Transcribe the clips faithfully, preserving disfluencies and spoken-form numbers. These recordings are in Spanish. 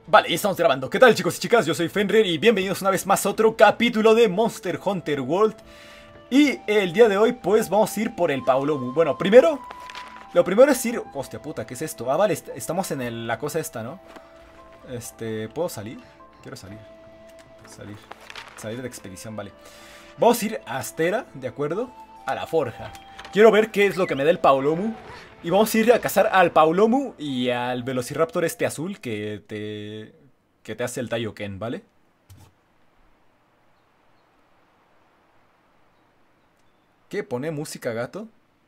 Vale, ya estamos grabando. ¿Qué tal, chicos y chicas? Yo soy Fenrir y bienvenidos una vez más a otro capítulo de Monster Hunter World. Y el día de hoy pues vamos a ir por el Paulomu. Bueno, primero, lo primero es ir... Hostia puta, ¿qué es esto? Ah, vale, est estamos en el, la cosa esta, ¿no? Este, ¿puedo salir? Quiero salir. Salir. Salir de expedición, vale. Vamos a ir a Astera, ¿de acuerdo? A la forja. Quiero ver qué es lo que me da el Paulomu. Y vamos a ir a cazar al Paulomu y al Velociraptor este azul que te... que te hace el Taioken, ¿vale? ¿Qué? ¿Pone música, gato?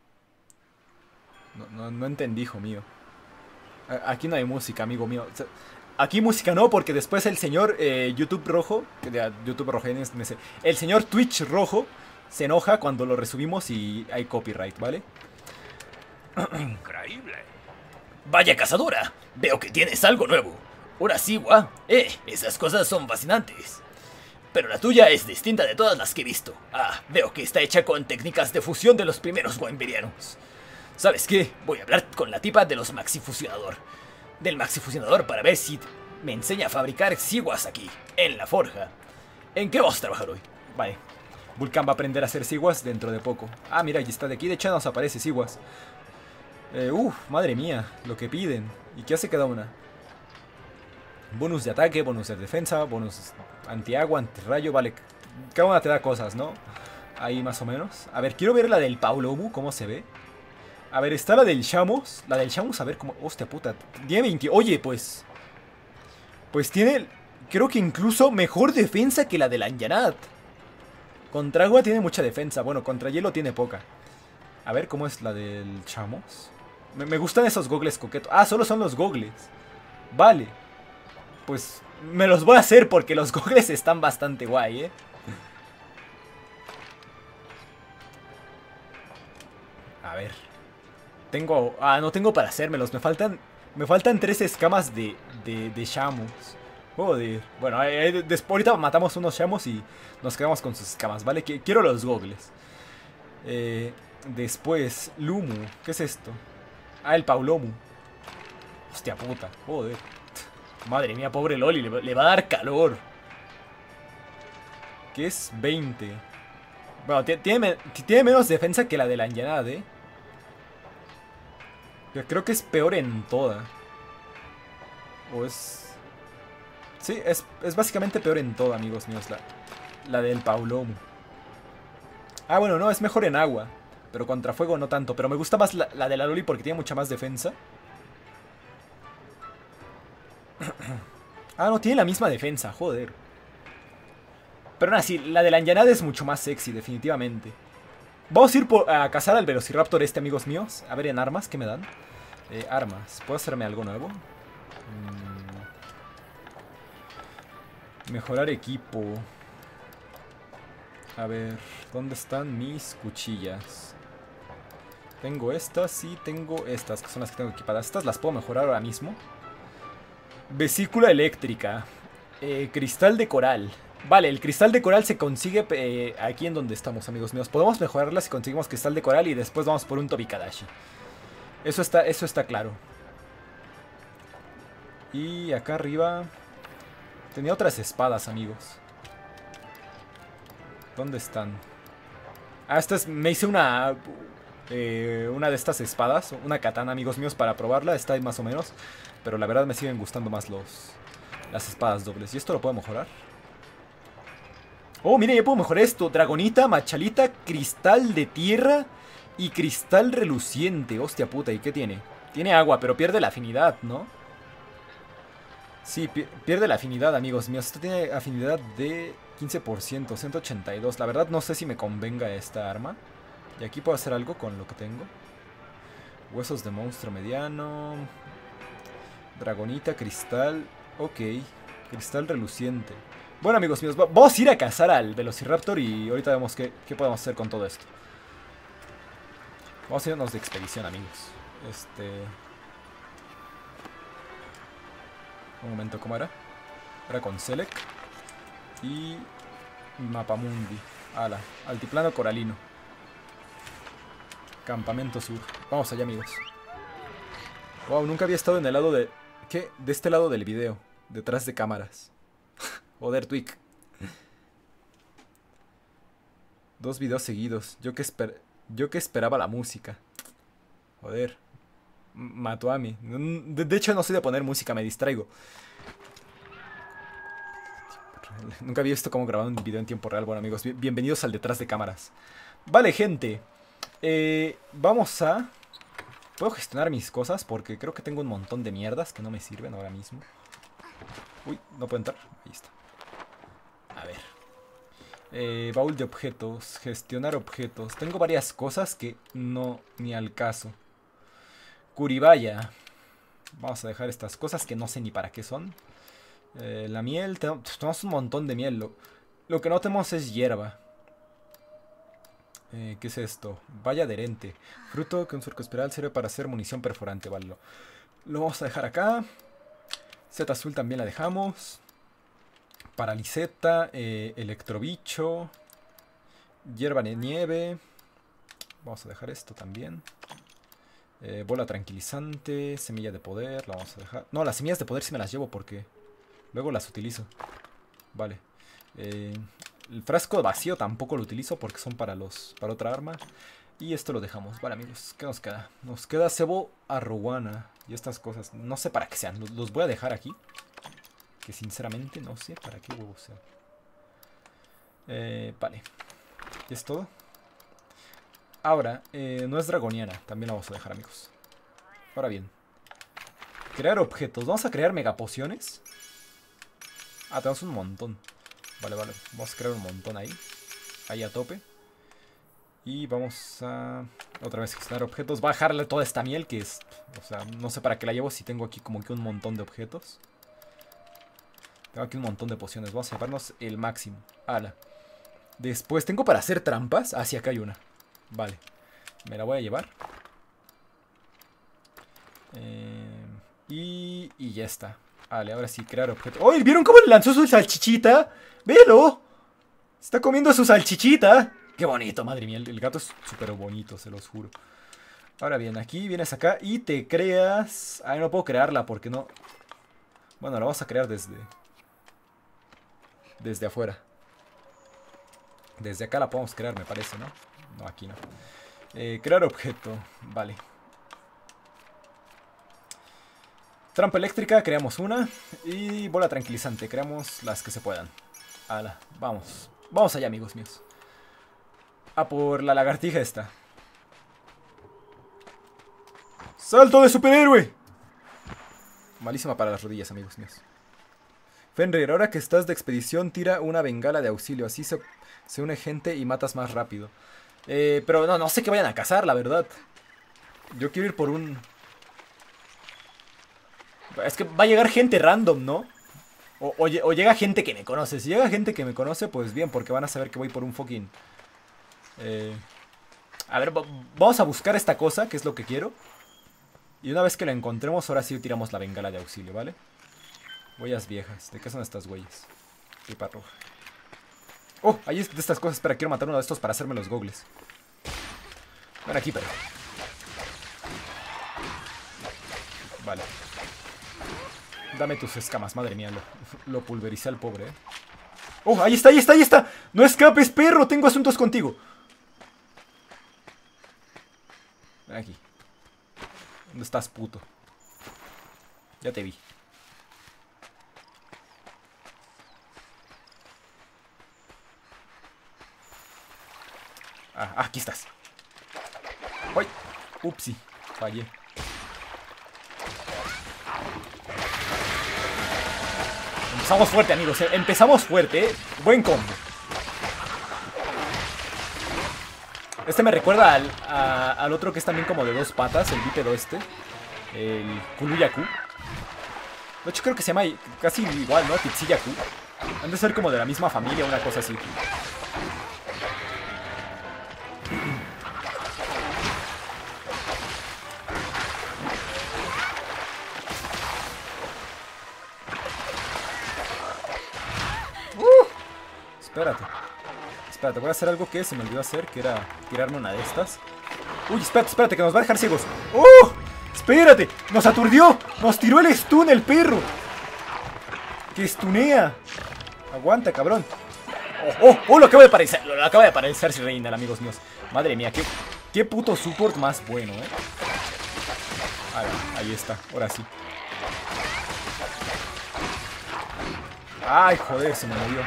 No, no, no entendí, hijo mío. A- Aquí no hay música, amigo mío. O sea, aquí música no, porque después el señor eh, YouTube rojo, que de- YouTube rojo, en este- en ese- el señor Twitch rojo se enoja cuando lo resubimos y hay copyright, ¿vale? Increíble. Vaya cazadora, veo que tienes algo nuevo. Una sigua. Eh, esas cosas son fascinantes. Pero la tuya es distinta de todas las que he visto. Ah, veo que está hecha con técnicas de fusión de los primeros Wemberianos. ¿Sabes qué? Voy a hablar con la tipa de los Maxifusionador. Del Maxifusionador para ver si me enseña a fabricar siguas aquí, en la forja. ¿En qué vas a trabajar hoy? Vale. Vulcan va a aprender a hacer siguas dentro de poco. Ah, mira, ahí está de aquí. De hecho nos aparece siguas. Eh, uf, madre mía, lo que piden. ¿Y qué hace cada una? Bonus de ataque, bonus de defensa, bonus antiagua, antirrayo, vale. Cada una te da cosas, ¿no? Ahí más o menos. A ver, quiero ver la del Paulomu, cómo se ve. A ver, está la del Shamos. La del Shamos, a ver cómo... Hostia puta. Tiene veinte... Oye, pues... Pues tiene... Creo que incluso mejor defensa que la del Anjanat. Contra agua tiene mucha defensa. Bueno, contra hielo tiene poca. A ver, ¿cómo es la del Shamos? Me, me gustan esos gogles coquetos. Ah, solo son los gogles. Vale. Pues me los voy a hacer porque los gogles están bastante guay, ¿eh? A ver. Tengo... Ah, no tengo para hacérmelos. Me faltan... Me faltan tres escamas de... De, de Shamos. Joder. Bueno, eh, eh, después ahorita matamos unos Shamos y nos quedamos con sus escamas, ¿vale? Qu- Quiero los gogles. Eh, después, Lumu. ¿Qué es esto? Ah, el Paulomu. Hostia puta. Joder. Madre mía, pobre Loli. Le, va- le va a dar calor. ¿Qué es veinte? Bueno, ti- tiene, me- tiene menos defensa que la de la Anjanad, ¿eh? Pero creo que es peor en toda. O es... Sí, es, es básicamente peor en toda, amigos míos. La, la del Paulomu. Ah, bueno, no, es mejor en agua. Pero contra fuego no tanto. Pero me gusta más la, la de la Loli porque tiene mucha más defensa. Ah, no, tiene la misma defensa, joder. Pero aún así, la de la Anjanad es mucho más sexy, definitivamente. Vamos a ir por- a cazar al Velociraptor este, amigos míos. A ver, en armas, ¿qué me dan? Eh, armas. ¿Puedo hacerme algo nuevo? Mm, mejorar equipo. A ver, ¿dónde están mis cuchillas? Tengo estas y tengo estas, que son las que tengo equipadas. Estas las puedo mejorar ahora mismo. Vesícula eléctrica. Eh, cristal de coral. Vale, el cristal de coral se consigue eh, aquí en donde estamos, amigos míos. Podemos mejorarla si conseguimos cristal de coral y después vamos por un Tobikadashi. Eso está, eso está claro. Y acá arriba... Tenía otras espadas, amigos. ¿Dónde están? Ah, esta es... Me hice una... Eh, una de estas espadas. Una katana, amigos míos, para probarla. Está ahí más o menos. Pero la verdad me siguen gustando más los... Las espadas dobles. ¿Y esto lo puedo mejorar? Oh, mire, ya puedo mejorar esto. Dragonita, machalita, cristal de tierra y cristal reluciente. Hostia puta, ¿y qué tiene? Tiene agua, pero pierde la afinidad, ¿no? Sí, pi- pierde la afinidad, amigos míos. Esto tiene afinidad de quince por ciento, ciento ochenta y dos. La verdad no sé si me convenga esta arma. Y aquí puedo hacer algo con lo que tengo. Huesos de monstruo mediano. Dragonita, cristal. Ok, cristal reluciente. Bueno, amigos míos, va- vamos a ir a cazar al Velociraptor y ahorita vemos qué, qué podemos hacer con todo esto. Vamos a irnos de expedición, amigos. Este... Un momento, ¿cómo era? Era con Select. Y... Mapamundi. Ala, altiplano coralino. Campamento sur. Vamos allá, amigos. Wow, nunca había estado en el lado de... ¿Qué? De este lado del video. Detrás de cámaras. Joder, Twig. Dos videos seguidos. Yo que, esper yo que esperaba la música. Joder. Mató a mí. De, de hecho, no soy de poner música, me distraigo. Nunca había visto cómo grabar un video en tiempo real. Bueno, amigos, bienvenidos al detrás de cámaras. Vale, gente. Eh, vamos a... Puedo gestionar mis cosas porque creo que tengo un montón de mierdas que no me sirven ahora mismo. Uy, no puedo entrar. Ahí está. A ver. Eh, baúl de objetos. Gestionar objetos. Tengo varias cosas que no ni al caso. Curibaya. Vamos a dejar estas cosas que no sé ni para qué son. Eh, la miel. Tenemos un montón de miel. Lo, lo que no tenemos es hierba. Eh, ¿Qué es esto? Valla adherente. Fruto que un surco espiral sirve para hacer munición perforante. Vale, lo, lo vamos a dejar acá. Seta azul también la dejamos. Paraliseta. Eh, electrobicho. Hierba de nieve. Vamos a dejar esto también. Eh, bola tranquilizante. Semilla de poder. La vamos a dejar. No, las semillas de poder sí me las llevo porque luego las utilizo. Vale. Eh... El frasco vacío tampoco lo utilizo porque son para los para otra arma. Y esto lo dejamos. Vale, amigos, ¿qué nos queda? Nos queda cebo arrowana y estas cosas. No sé para qué sean. Los, los voy a dejar aquí. Que sinceramente no sé para qué huevos sean. Eh, vale. ¿Es todo? Ahora, eh, no es dragoniana. También la vamos a dejar, amigos. Ahora bien. Crear objetos. Vamos a crear megapociones. Ah, tenemos un montón. Vale, vale, vamos a crear un montón ahí. Ahí a tope. Y vamos a... Otra vez gestionar objetos. Bajarle toda esta miel que es... O sea, no sé para qué la llevo si tengo aquí como que un montón de objetos. Tengo aquí un montón de pociones. Vamos a llevarnos el máximo. Ala. Después, ¿tengo para hacer trampas? Ah, sí, acá hay una. Vale. Me la voy a llevar. Eh, y... Y ya está. Vale, ahora sí, crear objetos. ¡Oh! ¿Vieron cómo le lanzó su salchichita? ¡Velo! Está comiendo su salchichita. ¡Qué bonito! Madre mía, el, el gato es súper bonito, se los juro. Ahora bien, aquí vienes acá y te creas... Ay, no puedo crearla porque no... Bueno, la vamos a crear desde... Desde afuera. Desde acá la podemos crear, me parece, ¿no? No, aquí no. Eh, crear objeto. Vale. Trampa eléctrica, creamos una. Y bola tranquilizante, creamos las que se puedan. Ala, vamos. Vamos allá, amigos míos. A por la lagartija esta. ¡Salto de superhéroe! Malísima para las rodillas, amigos míos. Fenrir, ahora que estás de expedición, tira una bengala de auxilio. Así se, se une gente y matas más rápido. Eh, pero no, no sé qué vayan a cazar, la verdad. Yo quiero ir por un... Es que va a llegar gente random, ¿no? O, o, o llega gente que me conoce. Si llega gente que me conoce, pues bien, porque van a saber que voy por un fucking... Eh... A ver, vamos a buscar esta cosa, que es lo que quiero. Y una vez que la encontremos, ahora sí tiramos la bengala de auxilio, ¿vale? Huellas viejas. ¿De qué son estas huellas? Pipa roja. Oh, ahí es de estas cosas. Espera, quiero matar uno de estos para hacerme los gogles. Ven aquí, pero... Vale. Dame tus escamas, madre mía. Lo, lo pulvericé al pobre, ¿eh? ¡Oh! Ahí está, ahí está, ahí está. No escapes, perro. Tengo asuntos contigo. Ven aquí. ¿Dónde estás, puto? Ya te vi. Ah, aquí estás. ¡Uy! Upsi. Fallé. Empezamos fuerte, amigos. Empezamos fuerte, ¿eh? Buen combo. Este me recuerda al, a, al otro que es también como de dos patas, el bípedo este. El Kuluyaku. De hecho creo que se llama casi igual, ¿no? Titsiyaku. Han de ser como de la misma familia, una cosa así. Espérate. Espérate, voy a hacer algo que se me olvidó hacer, que era tirarme una de estas. Uy, espérate, espérate, que nos va a dejar ciegos. ¡Oh! Espérate, nos aturdió. Nos tiró el stun el perro. ¡Que stunea! Aguanta, cabrón. ¡Oh, oh! ¡Oh! Lo acaba de aparecer. Lo acaba de aparecer Reynald, amigos míos. Madre mía, qué, qué puto support más bueno, eh. Ahí, ahí está, ahora sí. Ay, joder, se me movió.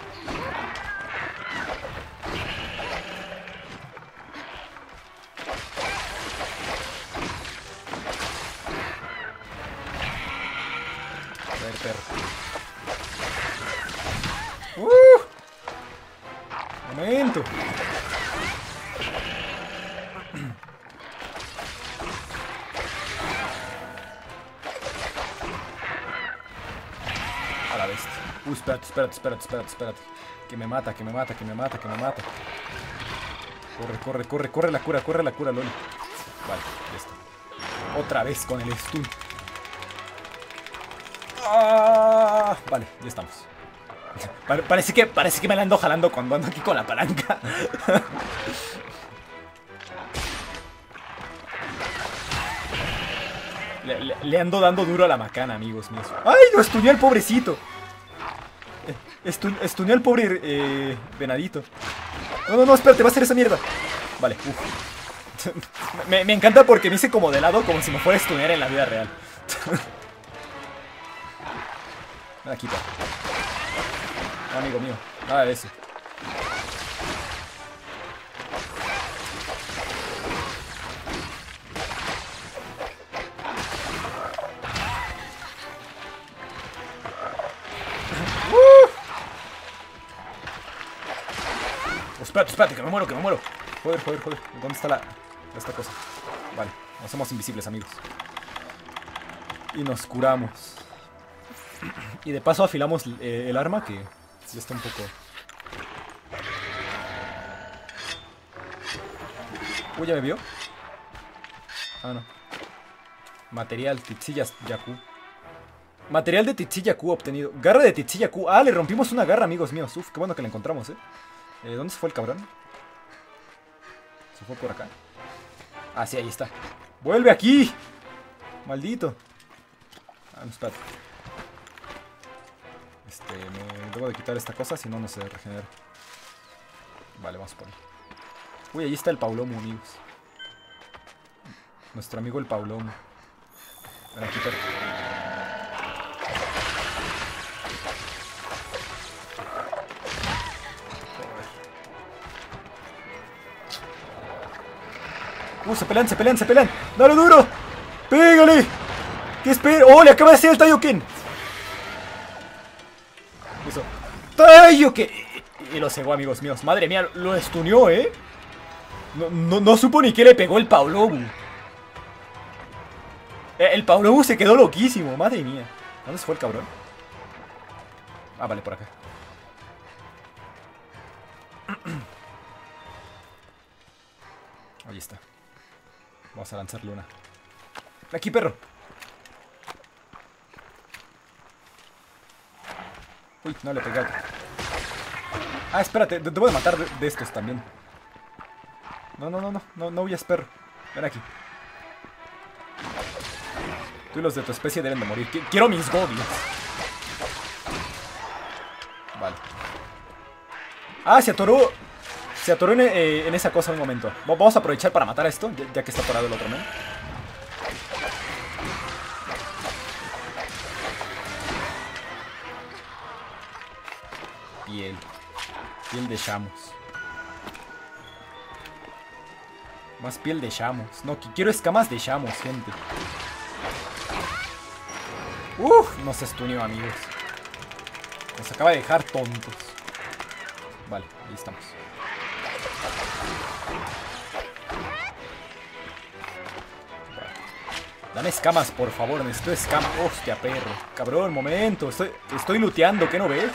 A ver, perro. ¡Uh! Momento. A la bestia. Uh, espérate, espérate, espérate, espérate, espérate. Que me mata, que me mata, que me mata, que me mata. Corre, corre, corre, corre la cura, corre la cura, Loli. Vale, ya está. Otra vez con el stun. Ah, vale, ya estamos. Parece que, parece que me la ando jalando cuando ando aquí con la palanca. le, le, le ando dando duro a la macana, amigos míos. ¡Ay! Lo estuneó el pobrecito. Estu, estuneó el pobre eh, venadito. No, no, no, espérate, va a ser esa mierda. Vale, uff. me, me encanta porque me hice como de lado, como si me fuera a estunear en la vida real. Ven aquí, pa. No, amigo mío, nada de eso. uh. Espérate, espérate, que me muero, que me muero. Joder, joder, joder. ¿Dónde está la... esta cosa? Vale, nos somos invisibles, amigos. Y nos curamos. Y de paso afilamos eh, el arma, que ya está un poco... Uy, ¿ya me vio? Ah, no. Material, Titsillas Yaku. Material de Titsilyaku obtenido. Garra de Titsilyaku. Ah, le rompimos una garra, amigos míos. Uf, qué bueno que la encontramos, eh. eh ¿Dónde se fue el cabrón? ¿Se fue por acá? Ah, sí, ahí está. ¡Vuelve aquí! Maldito. Ah, no, espérate. Este, me debo de quitar esta cosa, si no, no se regenera. Vale, vamos por ahí. Uy, ahí está el Paulomo, amigos. Nuestro amigo el Paulomo. Ven aquí, perro. Uh, se pelean, se pelean, se pelean. ¡Dale duro! ¡Pégale! ¿Qué espera? ¡Oh, le acaba de hacer el Taioken! Eso. ¡Taioken! Y lo cegó, amigos míos. Madre mía, lo estuneó, ¿eh? No, no, no supo ni qué le pegó el Paulomu. El Paulomu se quedó loquísimo, madre mía. ¿Dónde se fue el cabrón? Ah, vale, por acá. Ahí está. Vamos a lanzarle una. Aquí, perro. Uy, no le pegué. Ah, espérate, debo de matar de, de estos también. No, no, no, no, no, no huyas, perro. Ven aquí. Tú y los de tu especie deben de morir. Quiero mis goblins. Vale. Ah, se atoró. Se atoró en, eh, en esa cosa un momento. Vamos a aprovechar para matar a esto, ya, ya que está atorado el otro, ¿no? Piel. Piel de Shamus. Más piel de Shamus. No, quiero escamas de Shamus, gente. Uff, nos estunió, amigos. Nos acaba de dejar tontos. Vale, ahí estamos. Vale. Dame escamas, por favor. Necesito escamas. Hostia, perro. Cabrón, momento. Estoy, estoy looteando, ¿qué no ves?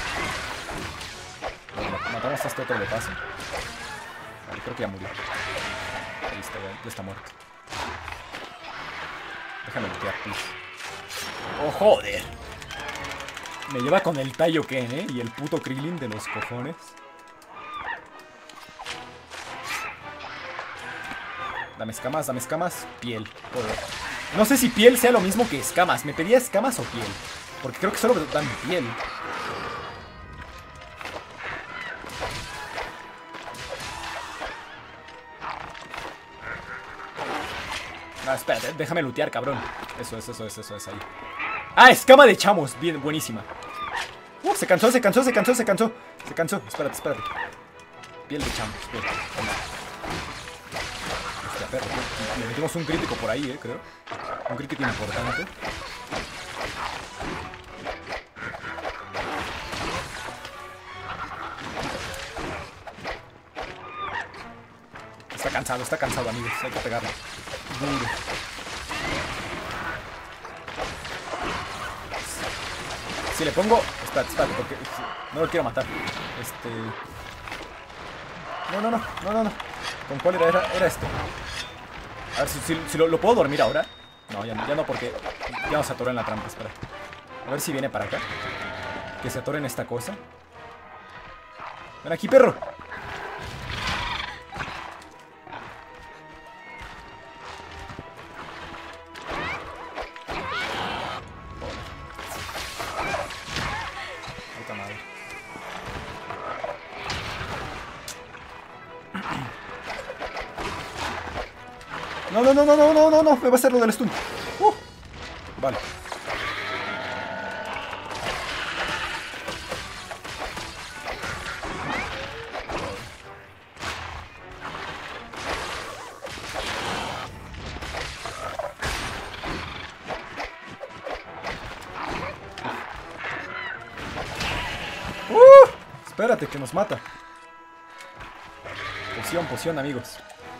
Bueno, matamos a este otro de paso. Vale, creo que ya murió. Ahí está, ya, ya está muerto. Déjame lootear, please. ¡Oh, joder! Me lleva con el Taioken, ¿eh? Y el puto Krillin de los cojones. Dame escamas, dame escamas. Piel. Joder. No sé si piel sea lo mismo que escamas. ¿Me pedía escamas o piel? Porque creo que solo dan piel. Ah, espérate, déjame lootear, cabrón. Eso es, eso es, eso es ahí. Ah, escama de chamos. Bien, buenísima. Uh, se cansó, se cansó, se cansó, se cansó. Se cansó, espérate, espérate. Piel de chamos, bien. Hostia, perro, le metimos un crítico por ahí, eh, creo. Un crítico importante. Está cansado, está cansado, amigos. Hay que pegarlo. Duro. Si le pongo... Espérate, espérate, porque no lo quiero matar. Este... No, no, no, no, no, no. ¿Con cuál era? Era, era este. A ver si, si, si lo, lo puedo dormir ahora. No, ya no, ya no, porque ya nos atoró en la trampa, espera. A ver si viene para acá. Que se atore en esta cosa. Ven aquí, perro. Puta madre. No, no, no, no, no, no, no, no, me va a hacer lo del stun. Uh, vale. Uh, espérate, que nos mata. Poción, poción, amigos.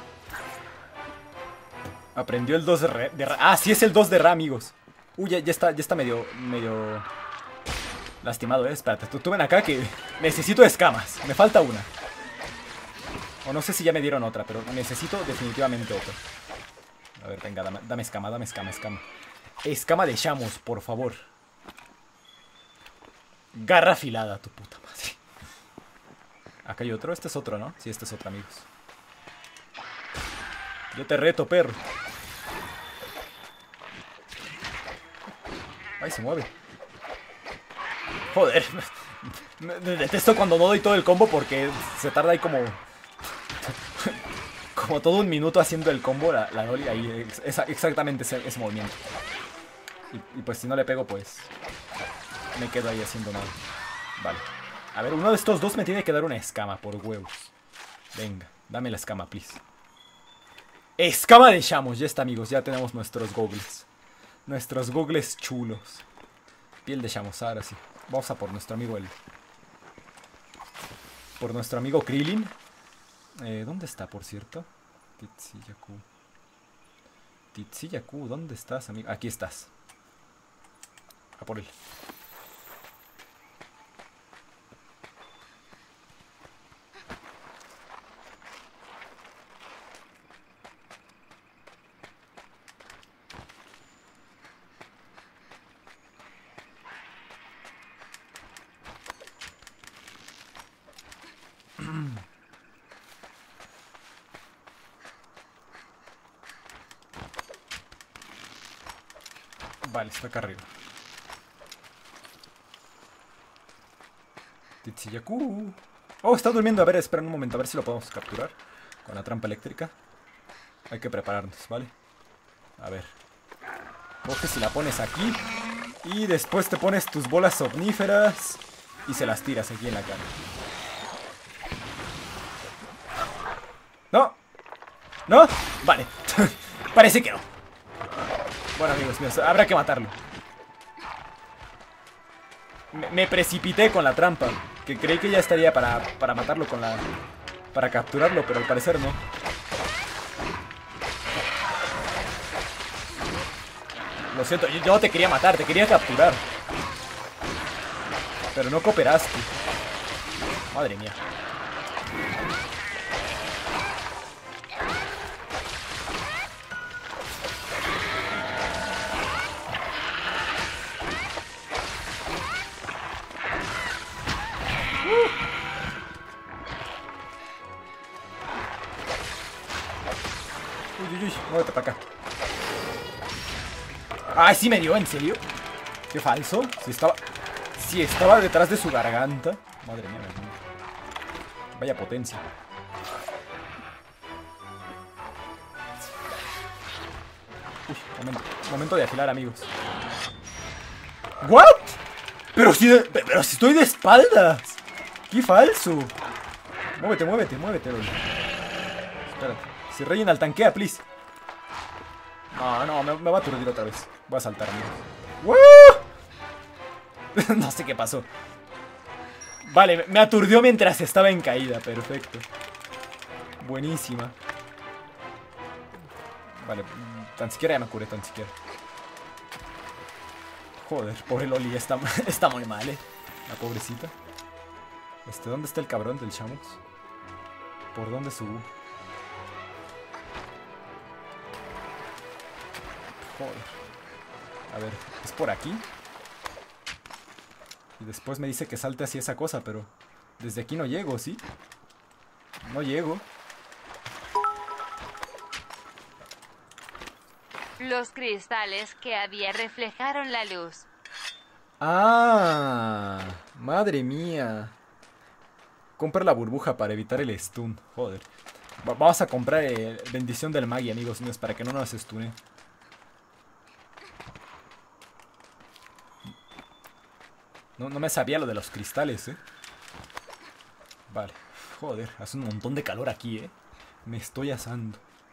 Aprendió el dos de Ra. De Ra. Ah, sí es el dos de Ra, amigos. Uy, ya, ya está, ya está medio, medio lastimado, eh. Espérate, tú, tú ven acá que necesito escamas. Me falta una. O no sé si ya me dieron otra, pero necesito definitivamente otra. A ver, venga, dame, dame escama, dame escama, escama. Escama de chamos, por favor. Garra afilada, tu puta madre. Acá hay otro, este es otro, ¿no? Sí, este es otro, amigos. Yo te reto, perro. Ay, se mueve. Joder. Me detesto cuando no doy todo el combo porque se tarda ahí como... Como todo un minuto haciendo el combo, la, la Dolly ahí. Es, exactamente ese, ese movimiento. Y, y pues si no le pego, pues... Me quedo ahí haciendo nada. Vale. A ver, uno de estos dos me tiene que dar una escama por huevos. Venga, dame la escama, please. Escama de chamos, ya está, amigos. Ya tenemos nuestros goggles. Nuestros goggles chulos. Piel de chamos, ahora sí. Vamos a por nuestro amigo el... Por nuestro amigo Krillin. Eh, ¿Dónde está, por cierto? Titsiyaku. Titsiyaku, ¿dónde estás, amigo? Aquí estás. A por él. Vale, está acá arriba. Titsiyaku. Oh, está durmiendo. A ver, espera un momento. A ver si lo podemos capturar. Con la trampa eléctrica. Hay que prepararnos, ¿vale? A ver. Coges y la pones aquí. Y después te pones tus bolas omníferas. Y se las tiras aquí en la cara. ¿No? ¿No? Vale. Parece que no. Bueno, amigos míos, habrá que matarlo. Me, me precipité con la trampa. Que creí que ya estaría para, para matarlo con la... Para capturarlo, pero al parecer no. Lo siento, yo, yo no te quería matar, te quería capturar. Pero no cooperaste. Madre mía. Uy, uy, uy, muévete para acá. Ay, sí me dio, ¿en serio? Qué falso. Si estaba... Si estaba detrás de su garganta. Madre mía, madre mía. Vaya potencia. Uy, momento. Momento de afilar, amigos. ¿What? Pero si, de... pero si estoy de espaldas. ¡Qué falso! Muévete, muévete, muévete, Loli. Espérate. Si rellena el tanquea, please. No, no, me, me va a aturdir otra vez. Voy a saltar, amigos. ¡Woo! No sé qué pasó. Vale, me aturdió mientras estaba en caída. Perfecto. Buenísima. Vale, tan siquiera ya me curé, tan siquiera. Joder, pobre Loli, está, está muy mal, eh. La pobrecita. Este, ¿dónde está el cabrón del Shamus? ¿Por dónde subo? Joder. A ver, ¿es por aquí? Y después me dice que salte hacia esa cosa, pero desde aquí no llego, ¿sí? No llego. Los cristales que había reflejaron la luz. ¡Ah! ¡Madre mía! Compra la burbuja para evitar el stun. Joder. Va vamos a comprar eh, bendición del Magi, amigos míos, para que no nos stune. No, no me sabía lo de los cristales, eh. Vale. Joder, hace un montón de calor aquí, eh. Me estoy asando.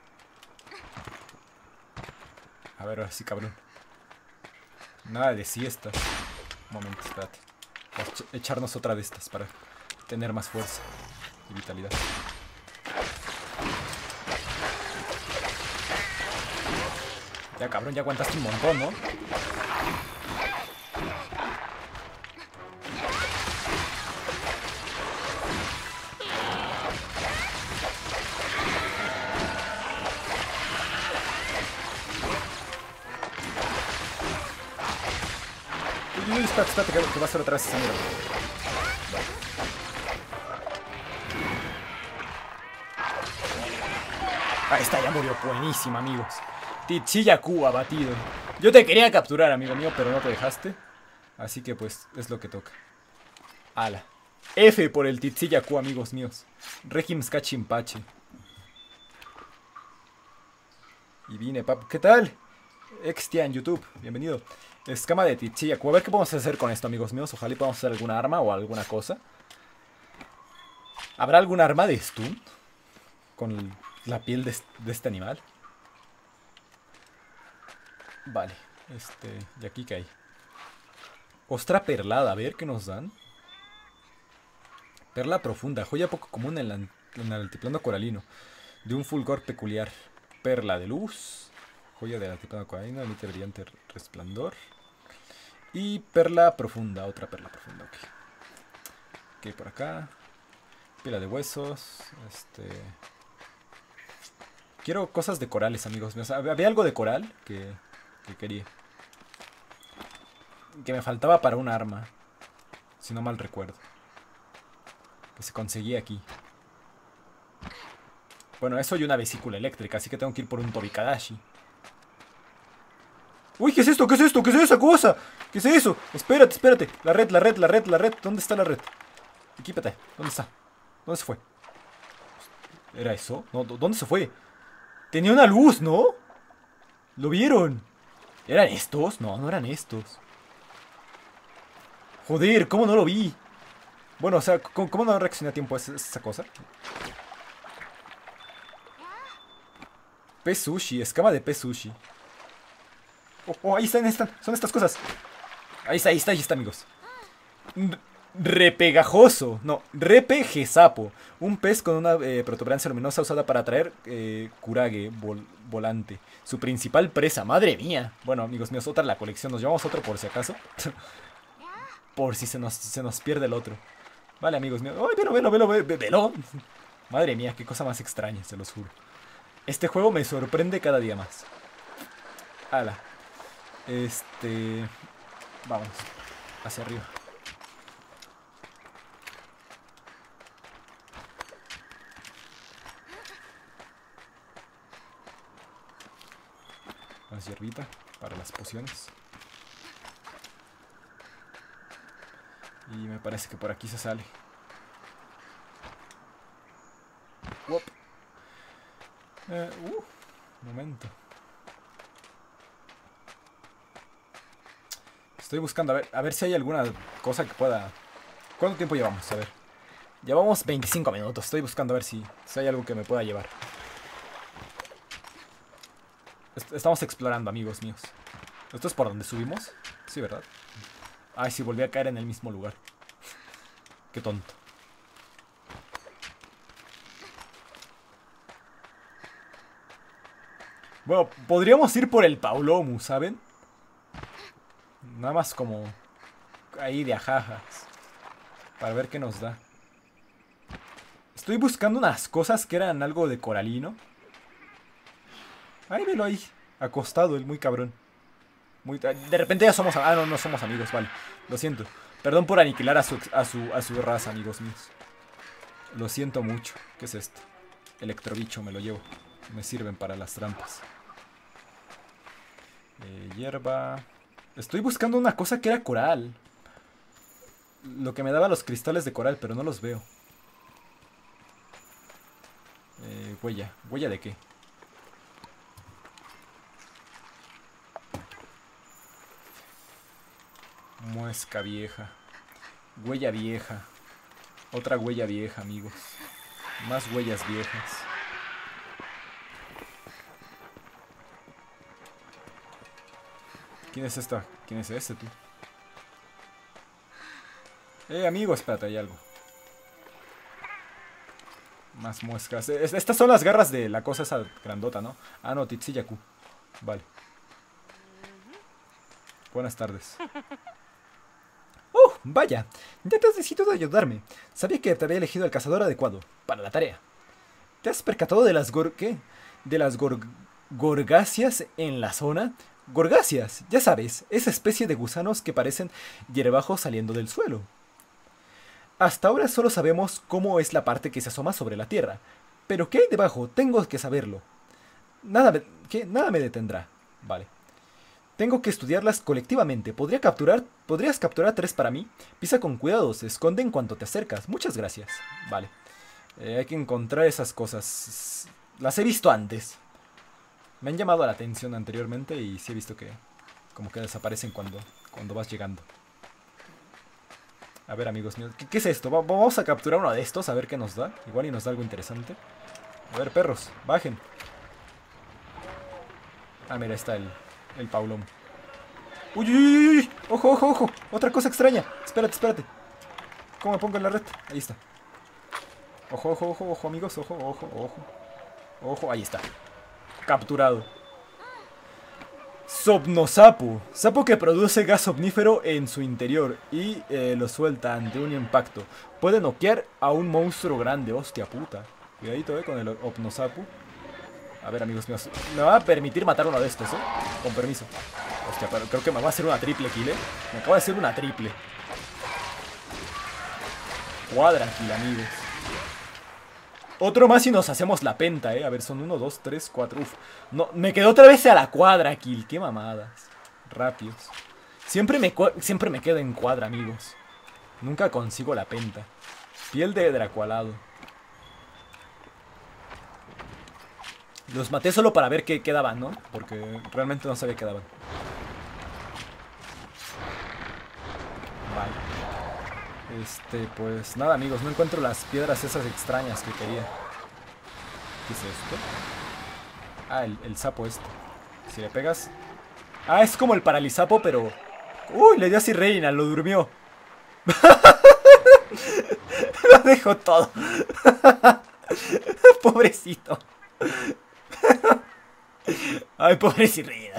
A ver, ahora sí, cabrón. Nada de siesta. Un momento, espérate. Vamos a echarnos otra de estas para tener más fuerza y vitalidad. Ya, cabrón, ya aguantaste un montón, ¿no? Uy, espérate, espérate, que, que va a ser otra vez esa mierda. Ahí está, ya murió. Buenísima, amigos. Tichiyaku abatido. Yo te quería capturar, amigo mío, pero no te dejaste. Así que pues, es lo que toca. Ala. F por el Tichiyaku, amigos míos. Regim Skachimpache. Y vine, pap. ¿Qué tal? Extia en YouTube, bienvenido. Escama de Tichiyaku. A ver qué podemos hacer con esto, amigos míos. Ojalá y podamos hacer alguna arma o alguna cosa. ¿Habrá algún arma de stun? Con la piel de, de este animal. Vale, este... ¿y aquí qué hay? Ostra perlada, a ver qué nos dan. Perla profunda, joya poco común en, la, en el altiplano coralino. De un fulgor peculiar. Perla de luz. Joya del altiplano coralino, emite brillante resplandor. Y perla profunda, otra perla profunda, ok. Ok, por acá. Pila de huesos. Este... Quiero cosas de corales, amigos míos. Había algo de coral que, que quería. Que me faltaba para un arma. Si no mal recuerdo. Que se conseguía aquí. Bueno, eso y una vesícula eléctrica. Así que tengo que ir por un Tobikadashi. Uy, ¿qué es esto? ¿Qué es esto? ¿Qué es esa cosa? ¿Qué es eso? Espérate, espérate. La red, la red, la red, la red. ¿Dónde está la red? Equípate. ¿Dónde está? ¿Dónde se fue? ¿Era eso? No, ¿dónde se fue? Tenía una luz, ¿no? ¿Lo vieron? ¿Eran estos? No, no eran estos. Joder, ¿cómo no lo vi? Bueno, o sea, ¿cómo, cómo no reaccioné a tiempo a esa, esa cosa? Pez sushi, escama de pez sushi. Oh, oh, ahí están, ahí están. Son estas cosas. Ahí está, ahí está, ahí está, amigos. Repegajoso. No, repejesapo. Un pez con una eh, protuberancia luminosa usada para atraer eh, kurage vol volante. Su principal presa. Madre mía. Bueno, amigos míos, otra la colección. Nos llevamos otro por si acaso. Por si se nos, se nos pierde el otro. Vale, amigos míos. ¡Ay, velo, velo, velo, velo, velo! Madre mía, qué cosa más extraña, se los juro. Este juego me sorprende cada día más. Ala. Este... Vamos. Hacia arriba. Más hierbita para las pociones. Y me parece que por aquí se sale. Wop. Eh, uh, momento. Estoy buscando a ver, a ver si hay alguna cosa que pueda... ¿Cuánto tiempo llevamos? A ver. Llevamos veinticinco minutos. Estoy buscando a ver si, si hay algo que me pueda llevar. Est- Estamos explorando, amigos míos. ¿Esto es por donde subimos? Sí, ¿verdad? Ay, sí, volví a caer en el mismo lugar. Qué tonto. Bueno, podríamos ir por el Paulomu, ¿saben? Nada más como... ahí de ajajas. Para ver qué nos da. Estoy buscando unas cosas que eran algo de coralino. Ay, velo ahí. Acostado, el muy cabrón. Muy... De repente ya somos... Ah, no, no somos amigos, vale. Lo siento. Perdón por aniquilar a su, a su, a su raza, amigos míos. Lo siento mucho. ¿Qué es esto? Electrobicho, me lo llevo. Me sirven para las trampas. Eh, hierba... Estoy buscando una cosa que era coral. Lo que me daba los cristales de coral, pero no los veo. Eh, huella. ¿Huella de qué? Muesca vieja. Huella vieja. Otra huella vieja, amigos. Más huellas viejas. ¿Quién es esta? ¿Quién es este, tú? Eh, amigo, espérate, hay algo. Más muescas. Eh, Estas son las garras de la cosa esa grandota, ¿no? Ah, no, Titsiyaku. Vale. Buenas tardes. ¡Oh, vaya! Ya te has decidido de ayudarme. Sabía que te había elegido el cazador adecuado para la tarea. ¿Te has percatado de las gor... ¿qué? ¿De las gor... gorgáceas en la zona? Gorgáceas, ya sabes, esa especie de gusanos que parecen hierbajos saliendo del suelo. Hasta ahora solo sabemos cómo es la parte que se asoma sobre la tierra. Pero ¿qué hay debajo? Tengo que saberlo. Nada me... ¿Qué? Nada me detendrá. Vale. Tengo que estudiarlas colectivamente. ¿Podría capturar? ¿Podrías capturar tres para mí? Pisa con cuidado, se esconde en cuanto te acercas. Muchas gracias. Vale. Eh, hay que encontrar esas cosas. Las he visto antes. Me han llamado la atención anteriormente y sí he visto que como que desaparecen cuando, cuando vas llegando. A ver, amigos míos, ¿qué, qué es esto? Va- vamos a capturar uno de estos a ver qué nos da. Igual y nos da algo interesante. A ver, perros, bajen. Ah, mira, está el, el Paulón. ¡Uy, uy, uy, uy! ¡Ojo, ojo, ojo! Otra cosa extraña. Espérate, espérate. ¿Cómo me pongo en la red? Ahí está. Ojo, ojo, ojo, ojo, amigos. Ojo, ojo, ojo. Ojo, ahí está. Capturado. Somnosapo. Sapo que produce gas omnífero en su interior y eh, lo suelta ante un impacto. Puede noquear a un monstruo grande. Hostia puta. Cuidadito, eh, con el Omnosapo. A ver, amigos míos. Me va a permitir matar uno de estos, eh. Con permiso. Hostia, pero creo que me va a hacer una triple kill, eh. Me acaba de hacer una triple. Cuadra kill, amigos. Otro más y nos hacemos la penta, eh. A ver, son uno, dos, tres, cuatro. Uf. No, me quedó otra vez a la cuadra kill. Qué mamadas. Rápidos. Siempre me, siempre me quedo en cuadra, amigos. Nunca consigo la penta. Piel de dracualado. Los maté solo para ver qué quedaban, ¿no? Porque realmente no sabía qué daban. Vale. Este, pues nada, amigos. No encuentro las piedras esas extrañas que quería. ¿Qué es esto? Ah, el, el sapo este. Si le pegas... Ah, es como el paralizapo, pero... Uy, le dio así reina, lo durmió. Lo dejó todo. Pobrecito. Ay, pobre Sirena.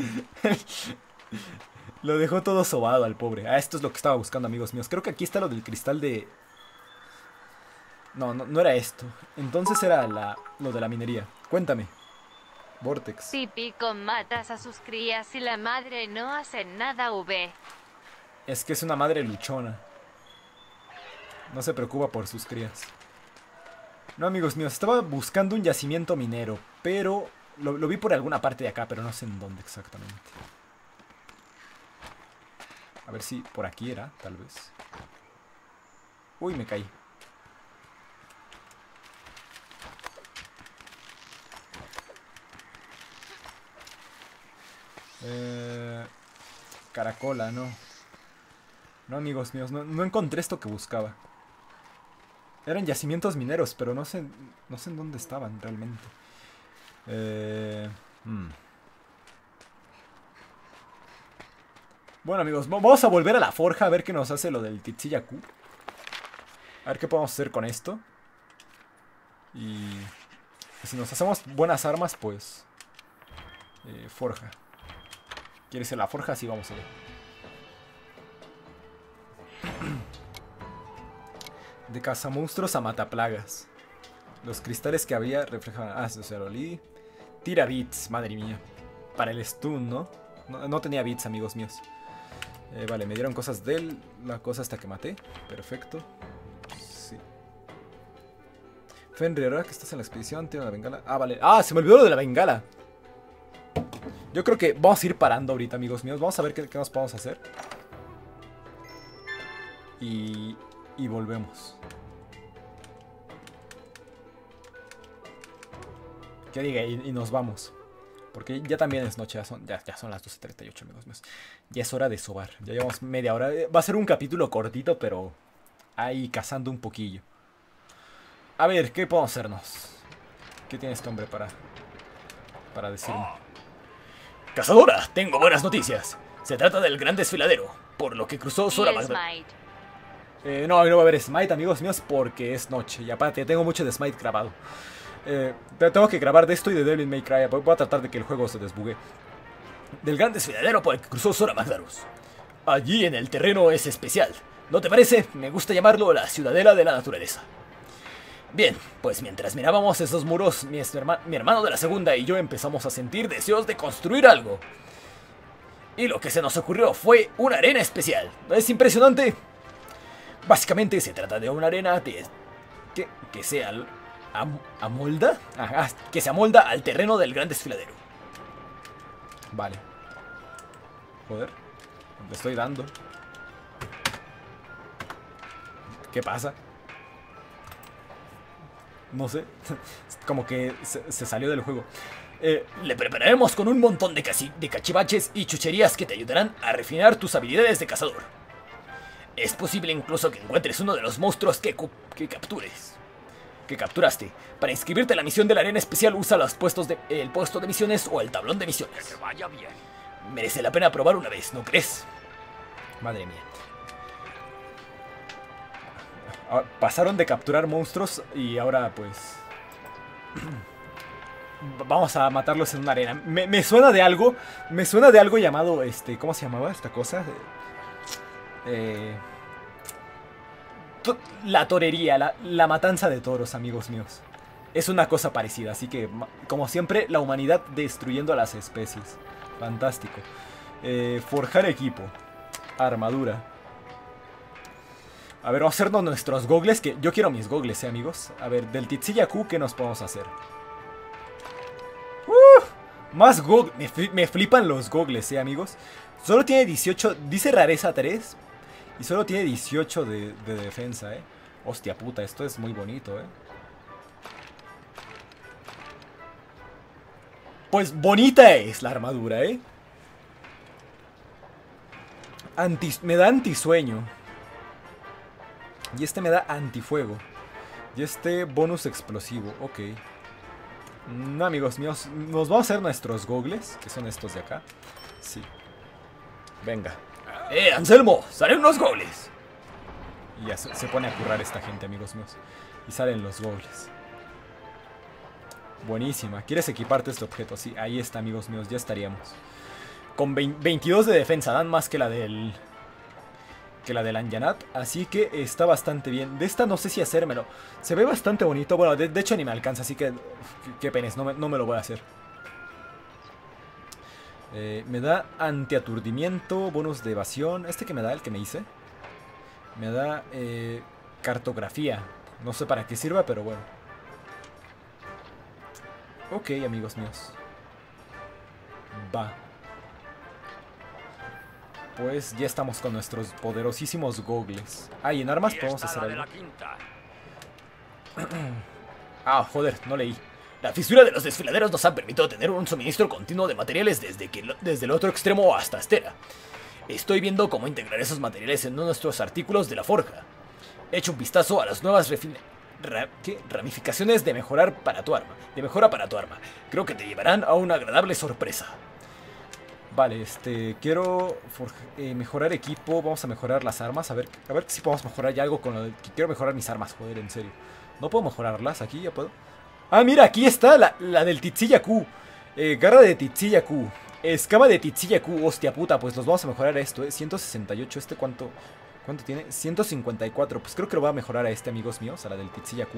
Lo dejó todo sobado al pobre. Ah, esto es lo que estaba buscando, amigos míos. Creo que aquí está lo del cristal de... No, no, no era esto. Entonces era la, lo de la minería. Cuéntame. Vortex. Típico, matas a sus crías y la madre no hace nada, V. Es que es una madre luchona. No se preocupa por sus crías. No, amigos míos, estaba buscando un yacimiento minero, pero lo, lo vi por alguna parte de acá, pero no sé en dónde exactamente. A ver si por aquí era, tal vez. Uy, me caí. Eh, caracola, no. No, amigos míos, no, no encontré esto que buscaba. Eran yacimientos mineros, pero no sé, no sé en dónde estaban realmente. Eh, hmm. Bueno, amigos, vamos a volver a la forja a ver qué nos hace lo del Titziyaku. A ver qué podemos hacer con esto. Y si nos hacemos buenas armas, pues... Eh, forja. ¿Quieres ir a la forja? Sí, vamos a ver. De cazamonstruos a mataplagas. Los cristales que había reflejaban... Ah, eso se lo leí. Tira bits, madre mía. Para el stun, ¿no? No, no tenía bits, amigos míos. Eh, vale, me dieron cosas de él. La cosa hasta que maté. Perfecto. Sí. Fenrir, ahora que estás en la expedición, tiene una bengala. Ah, vale. Ah, se me olvidó lo de la bengala. Yo creo que vamos a ir parando ahorita, amigos míos. Vamos a ver qué, qué nos podemos hacer. Y... Y volvemos. Que diga, y, y nos vamos. Porque ya también es noche, ya son, ya, ya son las doce treinta y ocho, amigos míos. Ya es hora de sobar. Ya llevamos media hora. Va a ser un capítulo cortito, pero ahí cazando un poquillo. A ver, ¿qué podemos hacernos? ¿Qué tiene este hombre para, para decirme? Cazadora, tengo buenas noticias. Se trata del gran desfiladero, por lo que cruzó Sora Y Magda. Smite. Eh, no, no va a haber Smite, amigos míos, porque es noche. Y aparte, tengo mucho de Smite grabado. Eh, tengo que grabar de esto y de Devil May Cry. Voy a tratar de que el juego se desbugue. Del gran desfiladero por el que cruzó Sora Magdarus. Allí en el terreno es especial. ¿No te parece? Me gusta llamarlo la ciudadela de la naturaleza. Bien, pues mientras mirábamos esos muros, mi, herma- mi hermano de la segunda y yo empezamos a sentir deseos de construir algo. Y lo que se nos ocurrió fue una arena especial. ¿No es impresionante? Básicamente se trata de una arena de, que, que se al- am- amolda, Ajá, que se amolda al terreno del gran desfiladero. Vale. Joder. Le estoy dando. ¿Qué pasa? No sé. Como que se, se salió del juego. Eh, le prepararemos con un montón de, casi- de cachivaches y chucherías que te ayudarán a refinar tus habilidades de cazador. Es posible incluso que encuentres uno de los monstruos que, cu- que captures. Que capturaste. Para inscribirte en la misión de la arena especial usa los puestos de, el puesto de misiones o el tablón de misiones. Que vaya bien. Merece la pena probar una vez, ¿no crees? Madre mía. Ah, pasaron de capturar monstruos y ahora pues... Vamos a matarlos en una arena. Me, me suena de algo. Me suena de algo llamado, este... ¿Cómo se llamaba esta cosa? Eh... to- La torería, la, la matanza de toros, amigos míos. Es una cosa parecida, así que, ma- como siempre, la humanidad destruyendo a las especies. Fantástico. Eh, forjar equipo. Armadura. A ver, vamos a hacernos nuestros gogles, que yo quiero mis gogles, eh, amigos. A ver, del Titziyaku, ¿qué nos podemos hacer? ¡Uh! Más gogles. Me, fli- me flipan los gogles, eh, amigos. Solo tiene dieciocho, dice rareza tres. Y solo tiene dieciocho de, de defensa, eh. Hostia puta, esto es muy bonito, eh. Pues bonita es la armadura, eh. Anti, me da antisueño. Y este me da antifuego. Y este bonus explosivo, ok. No, amigos míos, nos vamos a hacer nuestros gogles, que son estos de acá. Sí. Venga. ¡Eh, Anselmo! ¡Salen unos goles! Y ya se, se pone a currar esta gente, amigos míos. Y salen los gogles. Buenísima. ¿Quieres equiparte este objeto? Sí, ahí está, amigos míos, ya estaríamos. Con veintidós de defensa, dan más que la del... que la del Anjanat, así que está bastante bien. De esta no sé si hacérmelo. Se ve bastante bonito. Bueno, de, de hecho ni me alcanza, así que... Qué penes, no me, no me lo voy a hacer. Eh, me da antiaturdimiento, bonus de evasión. ¿Este que me da? El que me hice. Me da eh, cartografía. No sé para qué sirva, pero bueno. Ok, amigos míos. Va. pues ya estamos con nuestros poderosísimos gogles. Ah, y en armas podemos hacer algo. Ah, joder, no leí. La fisura de los desfiladeros nos ha permitido tener un suministro continuo de materiales desde, que, desde el otro extremo hasta Astera. Estoy viendo cómo integrar esos materiales en nuestros artículos de la forja. He hecho un vistazo a las nuevas ra ¿qué? ramificaciones de mejorar para tu arma. De mejora para tu arma. Creo que te llevarán a una agradable sorpresa. Vale, este, quiero eh, mejorar equipo, vamos a mejorar las armas, a ver, a ver si podemos mejorar ya algo con lo de, quiero mejorar mis armas, joder, en serio. ¿No puedo mejorarlas? ¿Aquí ya puedo? Ah, mira, aquí está la, la del Titziyaku. Eh, garra de Titziyaku. Escama de Titziyaku. Hostia puta, pues los vamos a mejorar a esto, ¿eh? ciento sesenta y ocho, ¿este cuánto? ¿Cuánto tiene? ciento cincuenta y cuatro, pues creo que lo voy a mejorar a este, amigos míos, a la del Titziyaku.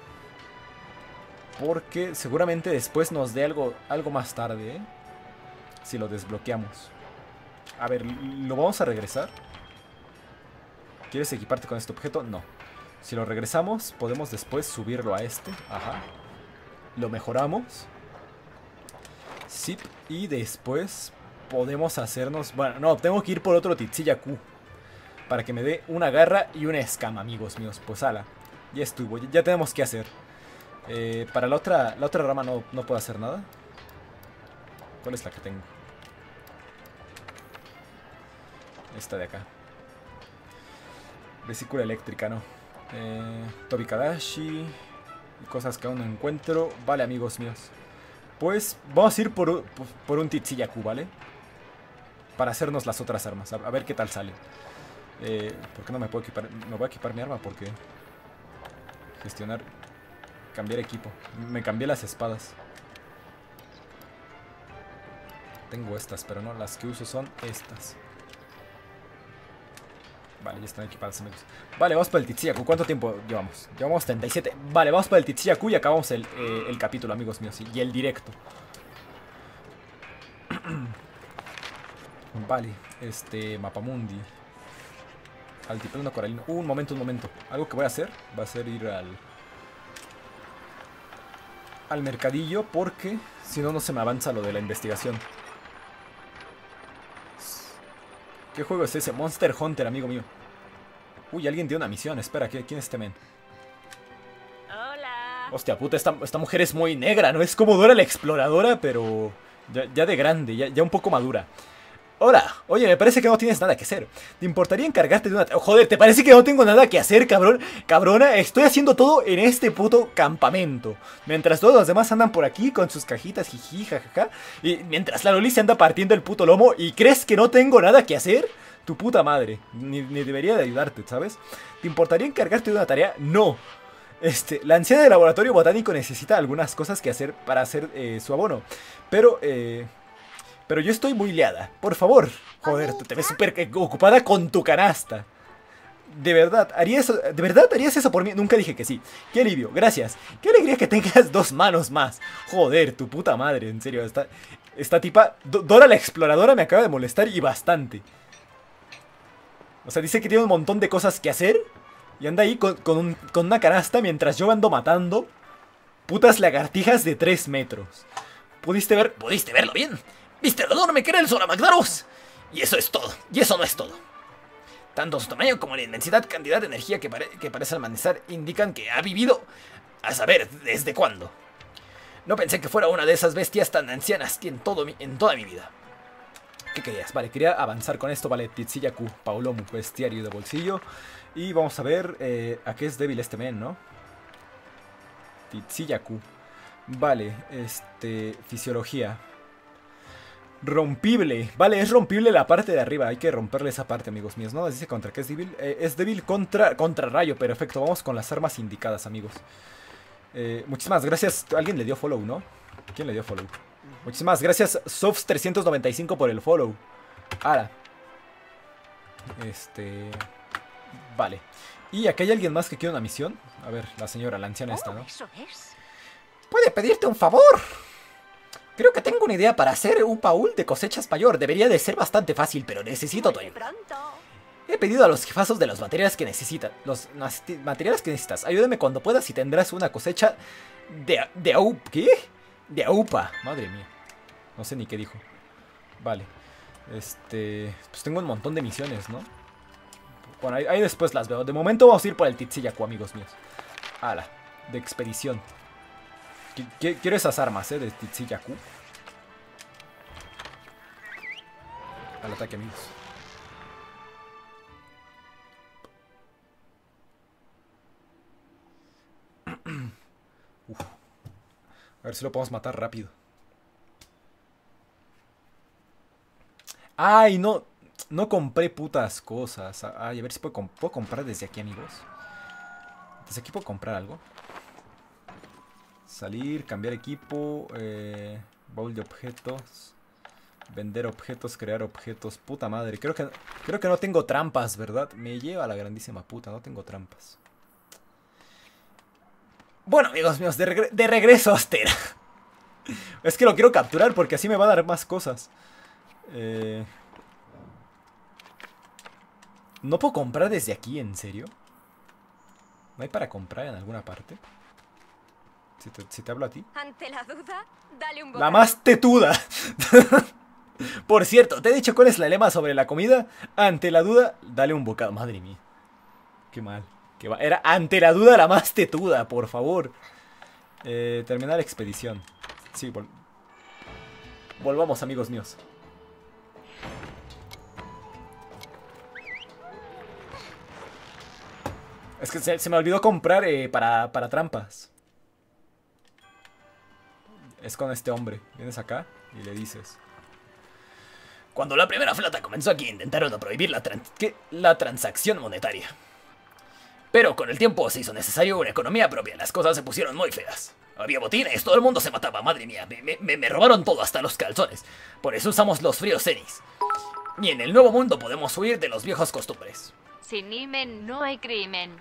Porque seguramente después nos dé algo, algo más tarde, ¿eh? Si lo desbloqueamos. A ver, ¿lo vamos a regresar? ¿Quieres equiparte con este objeto? No. Si lo regresamos, podemos después subirlo a este. Ajá. Lo mejoramos. Sí. Y después podemos hacernos... Bueno, no, tengo que ir por otro Titziyaku para que me dé una garra y una escama, amigos míos. Pues ala, ya estuvo, ya, ya tenemos que hacer. eh, Para la otra, la otra rama no, no puedo hacer nada. ¿Cuál es la que tengo? Esta de acá. Vesícula eléctrica, no. eh, Tobikadashi y cosas que aún no encuentro. Vale, amigos míos, pues vamos a ir por, por, por un Titziyaku, ¿vale? Para hacernos las otras armas, a, a ver qué tal sale. eh, ¿Por qué no me puedo equipar? Me voy a equipar mi arma porque... Gestionar... Cambiar equipo. Me cambié las espadas. Tengo estas, pero no, las que uso son estas. Vale, ya están equipadas, amigos. Vale, vamos para el Titziyaku. ¿Cuánto tiempo llevamos? Llevamos treinta y siete. Vale, vamos para el Titziyaku y acabamos el, eh, el capítulo, amigos míos. Y el directo. Vale, este... Mapamundi. Altiplano coralino. Uh, un momento, un momento. Algo que voy a hacer va a ser ir al... Al mercadillo, porque si no, no se me avanza lo de la investigación. ¿Qué juego es ese? Monster Hunter, amigo mío. Uy, alguien tiene una misión. Espera, ¿quién es este men? Hola. Hostia puta, esta, esta mujer es muy negra, ¿no? Es como Dora la Exploradora, pero ya, ya de grande, ya, ya un poco madura. Hola, oye, me parece que no tienes nada que hacer. ¿Te importaría encargarte de una... Oh, joder, ¿te parece que no tengo nada que hacer, cabrón? Cabrona, estoy haciendo todo en este puto campamento. Mientras todos los demás andan por aquí con sus cajitas, jiji, jajaja. Y mientras la Loli se anda partiendo el puto lomo. ¿Y crees que no tengo nada que hacer? Tu puta madre. Ni, ni debería de ayudarte, ¿sabes? ¿Te importaría encargarte de una tarea? No. Este, la anciana del laboratorio botánico necesita algunas cosas que hacer para hacer eh, su abono. Pero, eh... Pero yo estoy muy liada. Por favor. Joder, tú te ves súper ocupada con tu canasta. De verdad, ¿harías eso? ¿De verdad harías eso por mí? Nunca dije que sí. Qué alivio, gracias. Qué alegría que tengas dos manos más. Joder, tu puta madre, en serio. Esta, esta tipa, Dora la Exploradora, me acaba de molestar y bastante. O sea, dice que tiene un montón de cosas que hacer. Y anda ahí con, con, un, con una canasta mientras yo ando matando putas lagartijas de tres metros. ¿Pudiste ver? ¿Pudiste verlo bien? ¿Viste lo enorme que era el Solamagdaros? Y eso es todo, y eso no es todo. Tanto su tamaño como la inmensidad cantidad de energía que, pare que parece almacenar indican que ha vivido, a saber, ¿desde cuándo? No pensé que fuera una de esas bestias tan ancianas que en, todo mi en toda mi vida. ¿Qué querías? Vale, quería avanzar con esto, vale, Titziyaku, Paulomu, bestiario de bolsillo. Y vamos a ver eh, a qué es débil este men, ¿no? Titziyaku. Vale, este, fisiología. Rompible, vale, es rompible la parte de arriba. Hay que romperle esa parte, amigos míos, ¿no? Dice contra qué es débil, eh, es débil contra, contra rayo, perfecto. Vamos con las armas indicadas, amigos. eh, Muchísimas gracias, alguien le dio follow, ¿no? ¿Quién le dio follow? Muchísimas gracias, Softs trescientos noventa y cinco por el follow. Ahora Este... Vale. Y aquí hay alguien más que quiere una misión. A ver, la señora, la anciana esta, ¿no? ¿Puede pedirte un favor? Creo que tengo una idea para hacer un baúl de cosechas mayor. Debería de ser bastante fácil, pero necesito tu ayuda. He pedido a los jefazos de los materiales que necesitan. Los materiales que necesitas. Ayúdame cuando puedas y tendrás una cosecha de... de aup... ¿Qué? De aupa. Madre mía. No sé ni qué dijo. Vale. Este... Pues tengo un montón de misiones, ¿no? Bueno, ahí, ahí después las veo. De momento vamos a ir por el Titziyaku, amigos míos. Ala, de expedición. Qu qu quiero esas armas, ¿eh? De Titziyaku. Al ataque, amigos. Uf. A ver si lo podemos matar rápido. Ay, no. No compré putas cosas. Ay, a ver si puedo, comp puedo comprar desde aquí, amigos. Desde aquí puedo comprar algo. Salir, cambiar equipo. Eh, baúl de objetos. Vender objetos, crear objetos. Puta madre. Creo que, creo que no tengo trampas, ¿verdad? Me lleva a la grandísima puta. No tengo trampas. Bueno, amigos míos, de, regre de regreso a Astera. Es que lo quiero capturar porque así me va a dar más cosas. Eh... ¿No puedo comprar desde aquí, en serio? ¿No hay para comprar en alguna parte? Si te, si te hablo a ti. Ante la duda, dale un La más tetuda. Por cierto, ¿te he dicho cuál es la lema sobre la comida? Ante la duda, dale un bocado. Madre mía. Qué mal. Qué va. Era ante la duda la más tetuda, por favor. Eh, terminar la expedición. Sí, vol volvamos, amigos míos. Es que se, se me olvidó comprar eh, para, para trampas. Es con este hombre. Vienes acá y le dices... Cuando la primera flota comenzó aquí, intentaron prohibir la, trans ¿qué? la transacción monetaria. Pero con el tiempo se hizo necesario una economía propia. Las cosas se pusieron muy feas. Había botines, todo el mundo se mataba. Madre mía, me, me, me robaron todo, hasta los calzones. Por eso usamos los fríos cenis. Y en el nuevo mundo podemos huir de los viejos costumbres. Sin imen no hay crimen.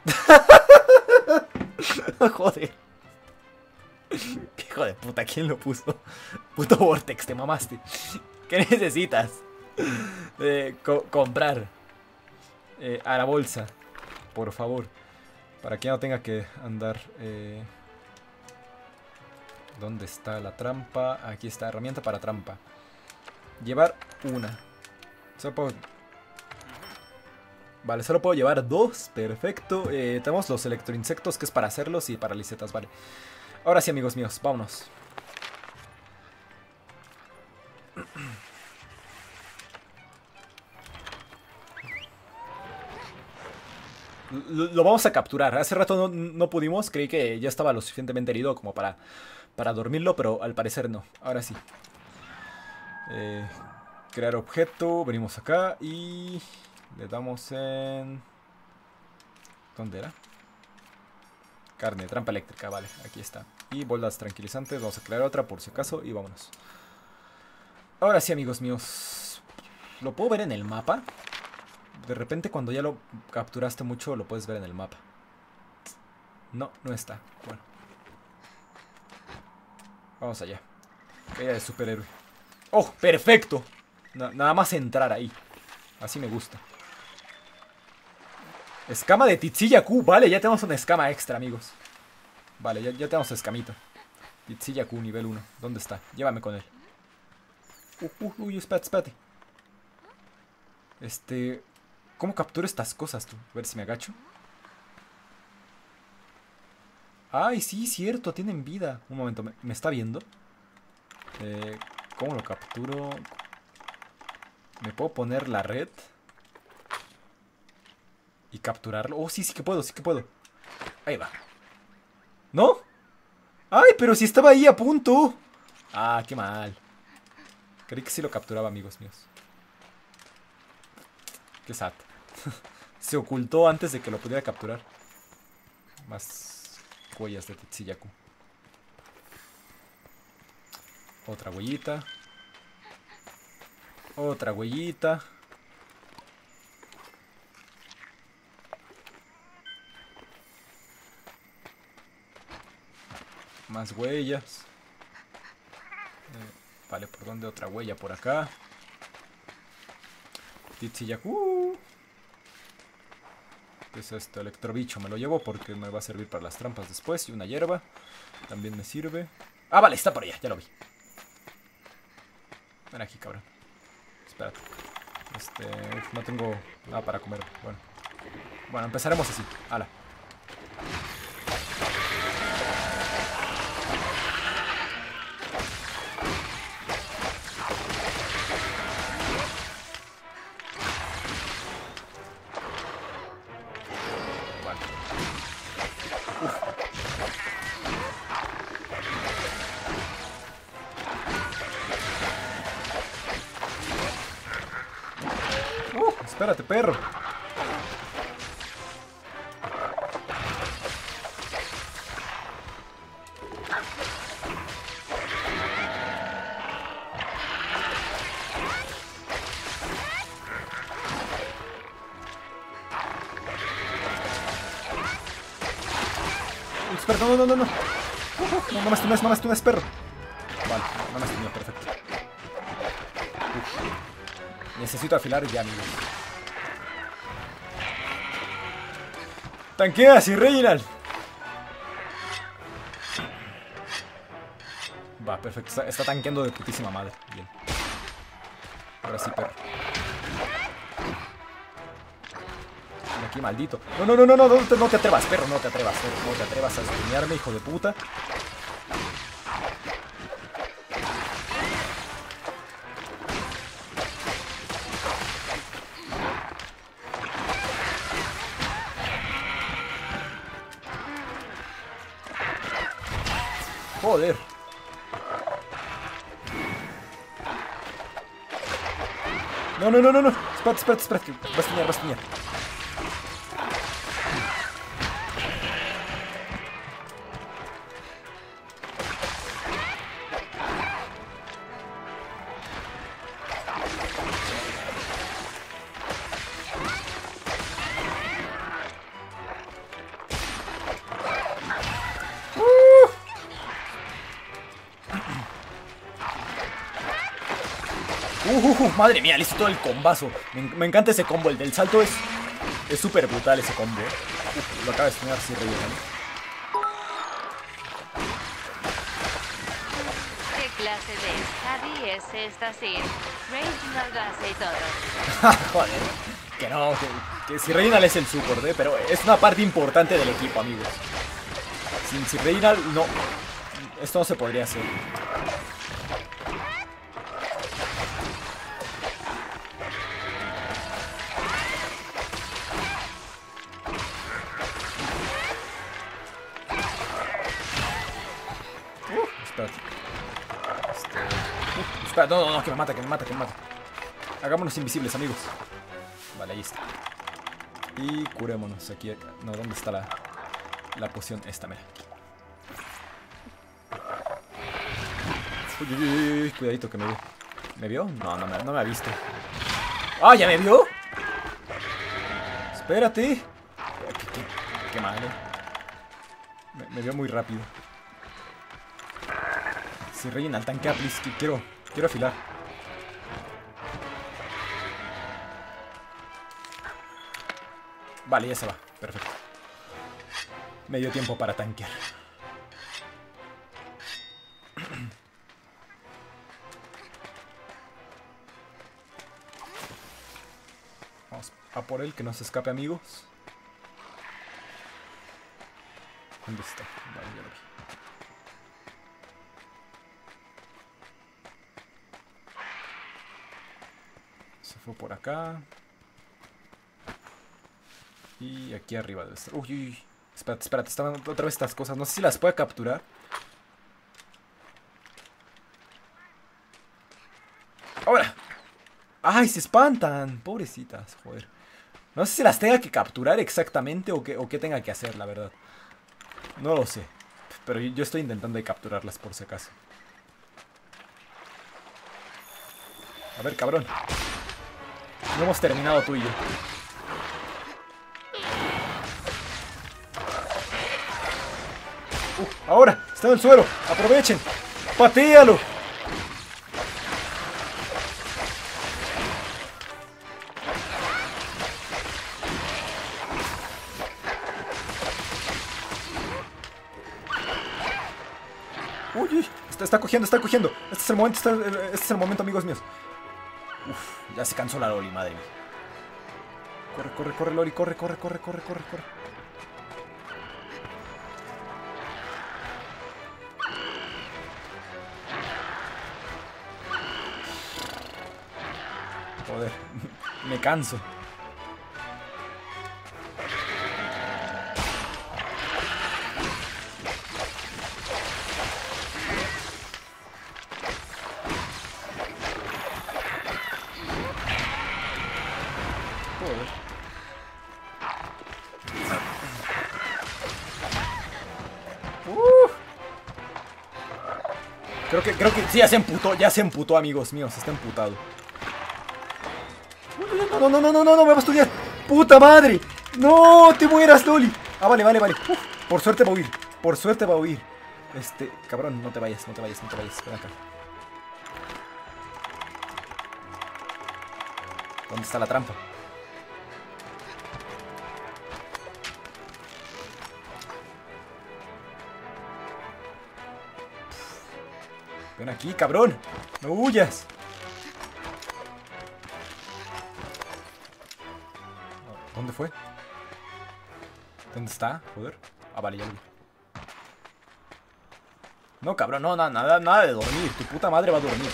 Joder. Hijo de puta, ¿quién lo puso? Puto Vortex, te mamaste. ¿Qué necesitas? Eh, co comprar. Eh, a la bolsa. Por favor. Para que ya no tenga que andar. Eh... ¿Dónde está la trampa? Aquí está, herramienta para trampa. Llevar una. Solo puedo... Vale, solo puedo llevar dos. Perfecto. Eh, tenemos los electroinsectos, que es para hacerlos, y paralicetas, vale. Ahora sí, amigos míos, vámonos. Lo, lo vamos a capturar. Hace rato no, no pudimos. Creí que ya estaba lo suficientemente herido como para, para dormirlo, pero al parecer no. Ahora sí. Eh, crear objeto. Venimos acá y... Le damos en... ¿Dónde era? Carne, trampa eléctrica, vale, aquí está. Y bolas tranquilizantes, vamos a crear otra por si acaso y vámonos. Ahora sí, amigos míos. ¿Lo puedo ver en el mapa? De repente cuando ya lo capturaste mucho lo puedes ver en el mapa. No, no está. Bueno. Vamos allá. Caída de superhéroe. ¡Oh, perfecto! Na- nada más entrar ahí. Así me gusta. Escama de Titziyaku. Vale, ya tenemos una escama extra, amigos. Vale, ya, ya tenemos escamita. Titziyaku, nivel uno. ¿Dónde está? Llévame con él. Uh, uh, uy, espérate, espérate. Este... ¿Cómo capturo estas cosas, tú? A ver si me agacho. Ay, sí, cierto, tienen vida. Un momento, ¿me, me está viendo? Eh, ¿Cómo lo capturo? ¿Me puedo poner la red? Y capturarlo. Oh, sí, sí que puedo, sí que puedo. Ahí va. ¿No? ¡Ay, pero si estaba ahí a punto! Ah, qué mal. Creí que sí lo capturaba, amigos míos. Qué sad. Se ocultó antes de que lo pudiera capturar. Más huellas de Titziyaku. Otra huellita. Otra huellita. Más huellas. Eh, vale, ¿por dónde otra huella? Por acá. Titziyaku. ¿Qué es esto? Electrobicho. Me lo llevo porque me va a servir para las trampas después. Y una hierba. También me sirve. Ah, vale, está por allá. Ya lo vi. Ven aquí, cabrón. Espérate. Este... uf, no tengo nada para comer. Bueno. Bueno, empezaremos así. Ala. Espérate, perro. Espera, no, no, no, no. No, no me estunes, no me estunes, perro. Vale, no me estunes, perfecto. Uf. Necesito afilar ya, amigos. Tanquea, Sir Reginald. Va, perfecto. Está, está tanqueando de putísima madre. Bien. Ahora sí, perro. Ven aquí, maldito. No, no, no, no, no, no te, no te atrevas, perro. No te atrevas, perro. No te atrevas a escuñarme, hijo de puta. Joder. No, no, no, no, no. Espérate, espérate, espérate. Vas a tiñar, vas a tiñar. Uh, uh, uh, madre mía, le hice todo el combazo. Me, me encanta ese combo, el del salto es es súper brutal ese combo. Uf, lo acaba de estudiar así, Reginald. ¿Qué clase de study es esta, Sir? Reginald hace todo. Joder, que no, que, que si Reginald es el support, ¿eh? Pero es una parte importante del equipo, amigos. Sin Sir Reginald, no. Esto no se podría hacer. Espérate. Este... Uh, espera, no, no, no, que me mata, que me mata, que me mata. Hagámonos invisibles, amigos. Vale, ahí está. Y curémonos aquí. No, ¿dónde está la, la poción esta? Mira. Uy, uy, uy, uy, cuidadito que me vio. ¿Me vio? No, no me, no me ha visto. ¡Ah, ya me vio! Espérate. Qué, qué, qué mal, eh. Me, me vio muy rápido. Si Reginald, tanquea, please. Quiero, quiero afilar. Vale, ya se va. Perfecto. Me dio tiempo para tanquear. Vamos a por él, que no se escape, amigos. ¿Dónde está? Vale, ya lo vi. Se fue por acá. Y aquí arriba debe estar. Uy, uy, uy. Espérate, espérate. Estaban otra vez estas cosas. No sé si las puede capturar. ¡Ahora! ¡Ay, se espantan! Pobrecitas, joder. No sé si las tenga que capturar exactamente o qué, o qué tenga que hacer, la verdad. No lo sé. Pero yo estoy intentando de capturarlas por si acaso. A ver, cabrón. No hemos terminado tú y yo. Uh, ahora, está en el suelo. Aprovechen. Patéalo. Uy, uy, está, está cogiendo, está cogiendo. Este es el momento, está, este es el momento, amigos míos. Uf, ya se cansó la Loli, madre mía. Corre, corre, corre, Loli, corre, corre, corre, corre, corre, corre. Joder, me canso. Creo que, creo que sí, ya se emputó, ya se emputó, amigos míos, está emputado. No, no, no, no, no, no, me va a estudiar. ¡Puta madre! ¡No! ¡Te mueras, Loli! Ah, vale, vale, vale. Uf, por suerte va a huir, por suerte va a huir. Este, cabrón, no te vayas, no te vayas, no te vayas. Ven acá. ¿Dónde está la trampa? Ven aquí, cabrón. No huyas. ¿Dónde fue? ¿Dónde está? Joder. Ah, vale, ya lo vi. No, cabrón, no, nada, nada, nada de dormir. Tu puta madre va a dormir.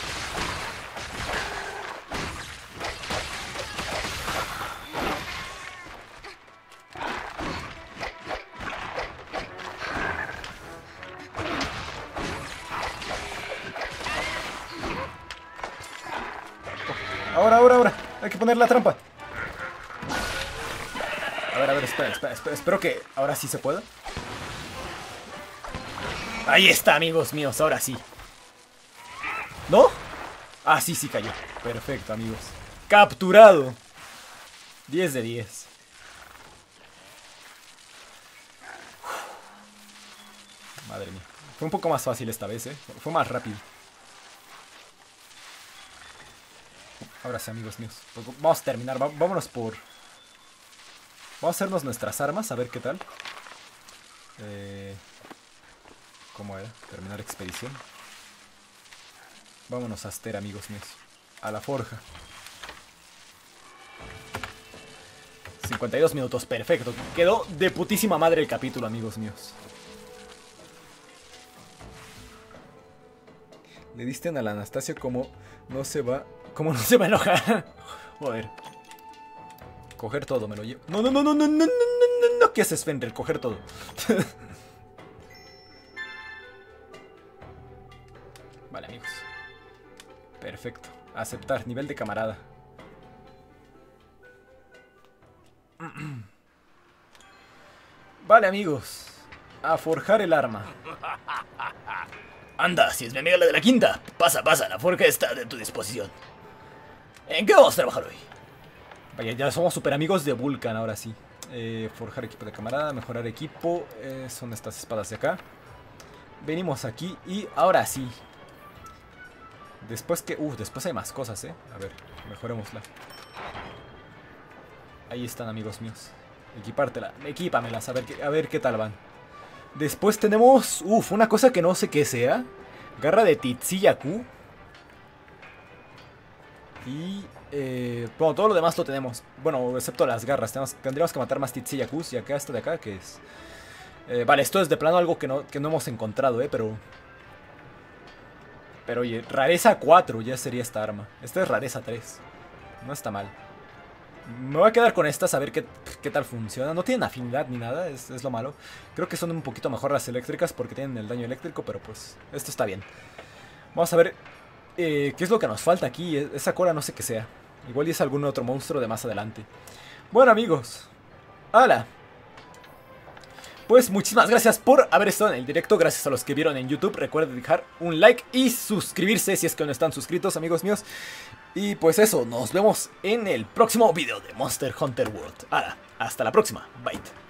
Ahora, ahora, ahora. Hay que poner la trampa. A ver, a ver, espera, espera, espera. Espero que ahora sí se pueda. Ahí está, amigos míos, ahora sí. ¿No? Ah, sí, sí cayó. Perfecto, amigos. Capturado. diez de diez. Madre mía. Fue un poco más fácil esta vez, ¿eh? Fue más rápido. Ahora sí, amigos míos. Pues vamos a terminar. Vámonos por... Vamos a hacernos nuestras armas, a ver qué tal. Eh... ¿Cómo era? Terminar expedición. Vámonos a Aster, amigos míos. A la forja. cincuenta y dos minutos, perfecto. Quedó de putísima madre el capítulo, amigos míos. Le diste a la Anastasia como no se va... Como no se va a enojar. Joder. Coger todo, me lo llevo. No, no, no, no, no, no, no, no, no. ¿Qué haces, Fenrir? Coger todo. Vale, amigos. Perfecto. Aceptar. Nivel de camarada. Vale, amigos. A forjar el arma. Anda, si es mi amiga la de la quinta. Pasa, pasa, la forja está de tu disposición. ¿En qué vamos a trabajar hoy? Vaya, ya somos super amigos de Vulcan ahora sí. Eh, forjar equipo de camarada, mejorar equipo. Eh, son estas espadas de acá. Venimos aquí y ahora sí. Después que... Uh, después hay más cosas, eh. A ver, mejorémosla. Ahí están, amigos míos. Equipártela, equípamelas, a ver, qué, a ver qué tal van. Después tenemos... Uf, una cosa que no sé qué sea. Garra de Titziyaku. Y... Eh, bueno, todo lo demás lo tenemos. Bueno, excepto las garras. Tenemos, tendríamos que matar más Titziyakus. Y acá, esto de acá, que es... Eh, vale, esto es de plano algo que no, que no hemos encontrado, eh, pero... Pero oye, rareza cuatro ya sería esta arma. Esta es rareza tres. No está mal. Me voy a quedar con estas a ver qué, qué tal funciona. No tienen afinidad ni nada, es, es lo malo. Creo que son un poquito mejor las eléctricas porque tienen el daño eléctrico, pero pues esto está bien. Vamos a ver eh, qué es lo que nos falta aquí. Esa cola no sé qué sea. Igual y es algún otro monstruo de más adelante. Bueno, amigos. ¡Hala! Pues muchísimas gracias por haber estado en el directo. Gracias a los que vieron en YouTube. Recuerden dejar un like y suscribirse si es que no están suscritos, amigos míos. Y pues eso, nos vemos en el próximo video de Monster Hunter World. Ahora, hasta la próxima. Bye.